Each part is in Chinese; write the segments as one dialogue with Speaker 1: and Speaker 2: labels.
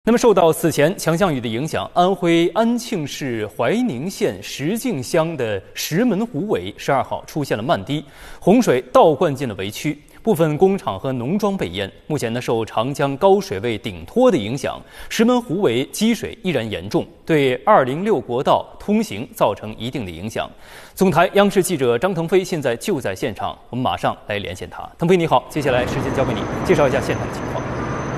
Speaker 1: 那么，受到此前强降雨的影响，安徽安庆市怀宁县石径乡的石门湖围12号出现了漫堤，洪水倒灌进了围区，部分工厂和农庄被淹。目前呢，受长江高水位顶托的影响，石门湖围积水依然严重，对206国道通行造成一定的影响。总台央视记者张腾飞现在就在现场，我们马上来连线他。腾飞你好，接下来时间交给你，介绍一下现场的情况。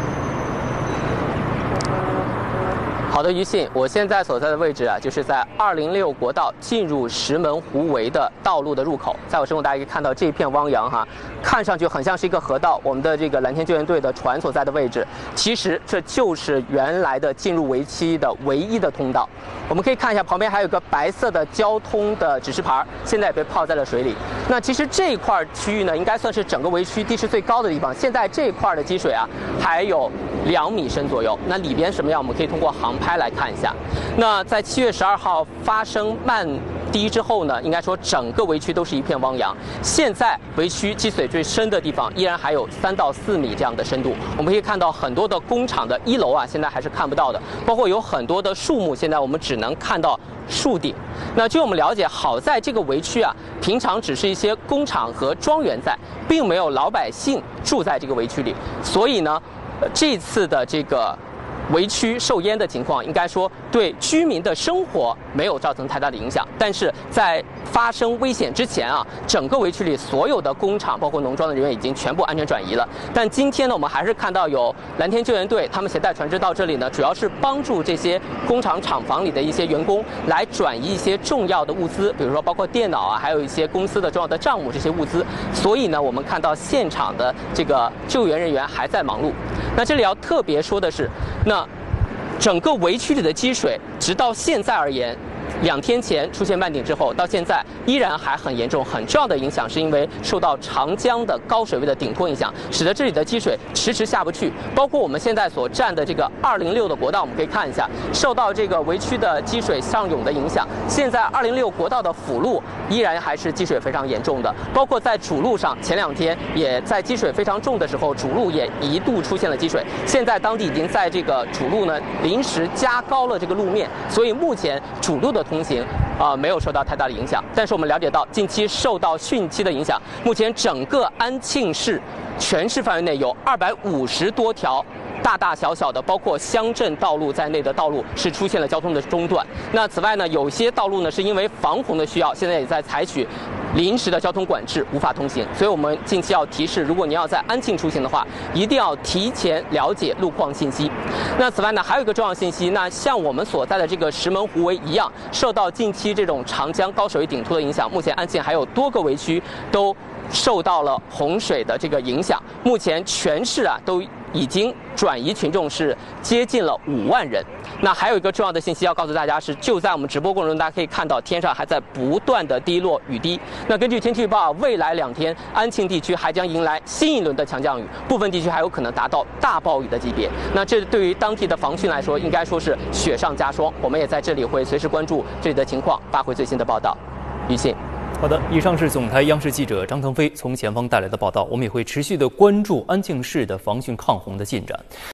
Speaker 2: 好的，于信，我现在所在的位置啊，就是在206国道进入石门湖围的道路的入口。在我身后，大家可以看到这片汪洋哈，看上去很像是一个河道。我们的这个蓝天救援队的船所在的位置，其实这就是原来的进入围区的唯一的通道。我们可以看一下旁边还有个白色的交通的指示牌，现在也被泡在了水里。那其实这一块区域呢，应该算是整个围区地势最高的地方。现在这一块的积水啊，还有2米深左右。那里边什么样，我们可以通过航拍来看一下。那在7月12号发生漫堤之后呢，应该说整个围区都是一片汪洋。现在围区积水最深的地方依然还有3到4米这样的深度。我们可以看到很多的工厂的1楼啊，现在还是看不到的，包括有很多的树木，现在我们只能看到树顶。那据我们了解，好在这个围区啊，平常只是一些工厂和庄园在，并没有老百姓住在这个围区里，所以呢，这次的这个围区受淹的情况，应该说对居民的生活没有造成太大的影响。但是在发生危险之前啊，整个围区里所有的工厂包括农庄的人员已经全部安全转移了。但今天呢，我们还是看到有蓝天救援队，他们携带船只到这里呢，主要是帮助这些工厂厂房里的一些员工来转移一些重要的物资，比如说包括电脑啊，还有一些公司的重要的账目这些物资。所以呢，我们看到现场的这个救援人员还在忙碌。那这里要特别说的是，那整个围区里的积水，直到现在而言，2天前出现漫顶之后，到现在依然还很严重。很重要的影响是因为受到长江的高水位的顶托影响，使得这里的积水迟迟下不去。包括我们现在所站的这个206的国道，我们可以看一下，受到这个围区的积水上涌的影响，现在206国道的辅路依然还是积水非常严重的。包括在主路上，前2天也在积水非常重的时候，主路也一度出现了积水。现在当地已经在这个主路呢临时加高了这个路面，所以目前主路的通行没有受到太大的影响。但是我们了解到，近期受到汛期的影响，目前整个安庆市全市范围内有250多条大大小小的，包括乡镇道路在内的道路是出现了交通的中断。那此外呢，有些道路呢是因为防洪的需要，现在也在采取临时的交通管制，无法通行。所以我们近期要提示，如果您要在安庆出行的话，一定要提前了解路况信息。那此外呢，还有一个重要信息，那像我们所在的这个石门湖围一样，受到近期这种长江高水位顶托的影响，目前安庆还有多个围区都受到了洪水的这个影响。目前全市啊都已经转移群众是接近了5万人。那还有一个重要的信息要告诉大家是，就在我们直播过程中，大家可以看到天上还在不断的滴落雨滴。那根据天气预报，未来2天安庆地区还将迎来新一轮的强降雨，部分地区还有可能达到大暴雨的级别。那这对于当地的防汛来说，应该说是雪上加霜。我们也在这里会随时关注这里的情况，发回最新的报道。于信。
Speaker 1: 好的，以上是总台央视记者张腾飞从前方带来的报道，我们也会持续的关注安庆市的防汛抗洪的进展。